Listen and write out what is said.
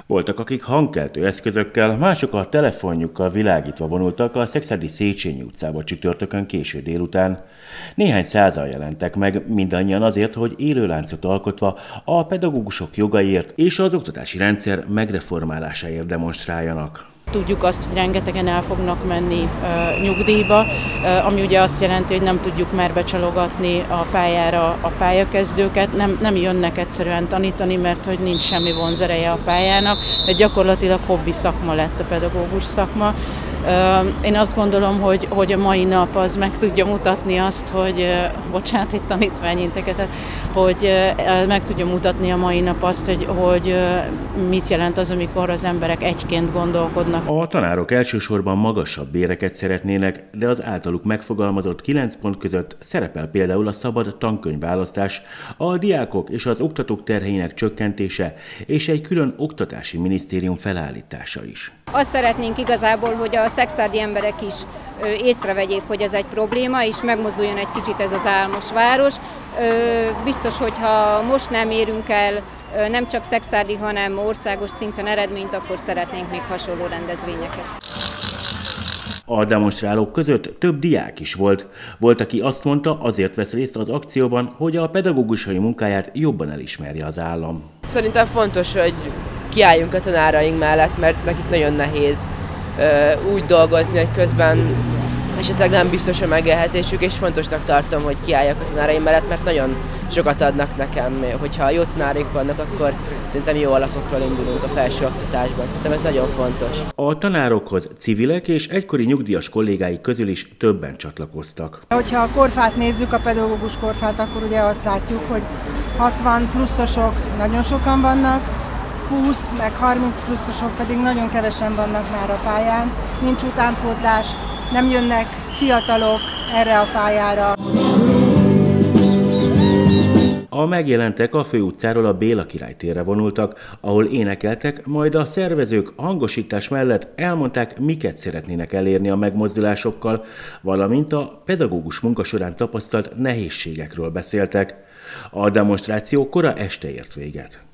Voltak, akik hangkeltő eszközökkel, mások a telefonjukkal világítva vonultak a szekszárdi Széchenyi utcába csütörtökön késő délután. Néhány százan jelentek meg, mindannyian azért, hogy élőláncot alkotva a pedagógusok jogaiért és az oktatási rendszer megreformálásáért demonstráljanak. Tudjuk azt, hogy rengetegen el fognak menni nyugdíjba, ami ugye azt jelenti, hogy nem tudjuk már becsalogatni a pályára a pályakezdőket, nem jönnek egyszerűen tanítani, mert hogy nincs semmi vonzereje a pályának, de gyakorlatilag hobbi szakma lett a pedagógus szakma. Én azt gondolom, hogy a mai nap az meg tudja mutatni azt, hogy, bocsánat, egy tanítványinteget, hogy meg tudja mutatni a mai nap azt, hogy mit jelent az, amikor az emberek egyként gondolkodnak. A tanárok elsősorban magasabb béreket szeretnének, de az általuk megfogalmazott 9 pont között szerepel például a szabad tankönyvválasztás, a diákok és az oktatók terheinek csökkentése és egy külön oktatási minisztérium felállítása is. Azt szeretnénk igazából, hogy a szekszárdi emberek is észrevegyék, hogy ez egy probléma, és megmozduljon egy kicsit ez az álmos város. Biztos, hogyha most nem érünk el nem csak szekszárdi, hanem országos szinten eredményt, akkor szeretnénk még hasonló rendezvényeket. A demonstrálók között több diák is volt. Volt, aki azt mondta, azért vesz részt az akcióban, hogy a pedagógusai munkáját jobban elismerje az állam. Szerintem fontos, hogy kiálljunk a tanáraink mellett, mert nekik nagyon nehéz úgy dolgozni, hogy közben esetleg nem biztos a megélhetésük, és fontosnak tartom, hogy kiálljak a tanáraim mellett, mert nagyon sokat adnak nekem. Hogyha jó tanáraink vannak, akkor szerintem jó alapokról indulunk a felsőoktatásban. Szerintem ez nagyon fontos. A tanárokhoz civilek és egykori nyugdíjas kollégái közül is többen csatlakoztak. Hogyha a korfát nézzük, a pedagógus korfát, akkor ugye azt látjuk, hogy 60 pluszosok nagyon sokan vannak, 20 meg 30 pluszosok pedig nagyon kevesen vannak már a pályán. Nincs utánpótlás, nem jönnek fiatalok erre a pályára. A megjelentek a főutcáról a Béla Király térre vonultak, ahol énekeltek, majd a szervezők hangosítás mellett elmondták, miket szeretnének elérni a megmozdulásokkal, valamint a pedagógus munka során tapasztalt nehézségekről beszéltek. A demonstráció kora este ért véget.